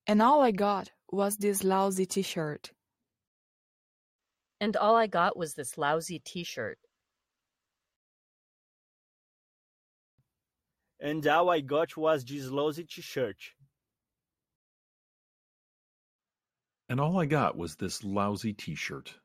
And all I got was this lousy t-shirt. And all I got was this lousy t-shirt. And all I got was this lousy t-shirt. And all I got was this lousy t-shirt.